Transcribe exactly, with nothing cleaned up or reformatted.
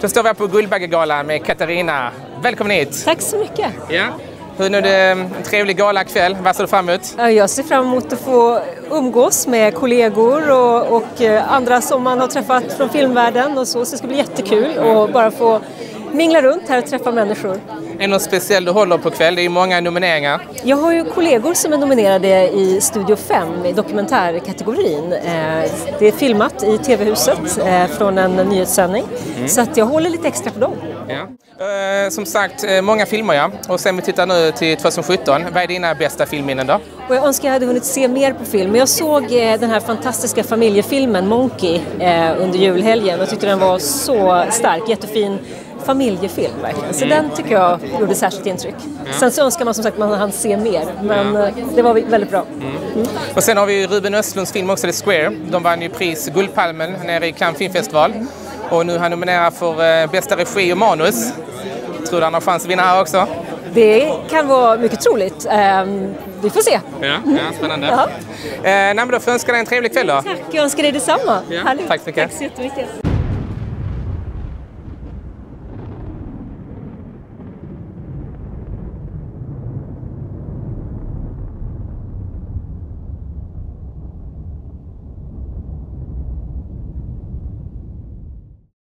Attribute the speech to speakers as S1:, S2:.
S1: Då står vi här på Guldbaggegalan med Katarina. Välkommen hit!
S2: Tack så mycket!
S1: Ja. Hur är det en trevlig galakväll? Vad ser du fram emot?
S2: Jag ser fram emot att få umgås med kollegor och, och andra som man har träffat från filmvärlden och så. Så det ska bli jättekul att bara få mingla runt här och träffa människor.
S1: Är det något speciellt du håller på kväll? Det är ju många nomineringar.
S2: Jag har ju kollegor som är nominerade i Studio fem i dokumentärkategorin. Det är filmat i T V-huset från en nyhetssändning. Mm. Så att jag håller lite extra på dem.
S1: Ja. Som sagt, många filmer ja. Och sen vi tittar nu till tjugosjutton. Vad är dina bästa filmminnen då?
S2: Och jag önskar jag hade hunnit se mer på film. Men jag såg den här fantastiska familjefilmen Monkey under julhelgen och tyckte den var så stark, jättefin familjefilm verkligen. Så mm. den tycker jag gjorde särskilt intryck. Ja. Sen så önskar man som sagt att man hann se mer. Men ja. det var väldigt bra. Mm.
S1: Mm. Och sen har vi Ruben Östlunds film också, The Square. De vann ju pris Guldpalmen nere i Cannes filmfestival. Mm. Och nu är han nominerad för bästa regi och manus. Tror du han har chans att vinna här också?
S2: Det kan vara mycket troligt. Um, vi får se.
S1: Ja, ja spännande. uh, nej, men då får jag önska dig en trevlig kväll då.
S2: Tack, jag önskar dig detsamma.
S1: Ja, tack så mycket.
S2: Tack så jättemycket.